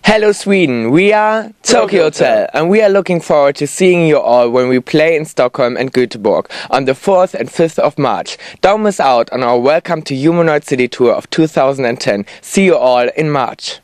Hello Sweden, we are Tokio Hotel and we are looking forward to seeing you all when we play in Stockholm and Göteborg on the 4th and 5th of March. Don't miss out on our Welcome to Humanoid City tour of 2010. See you all in March.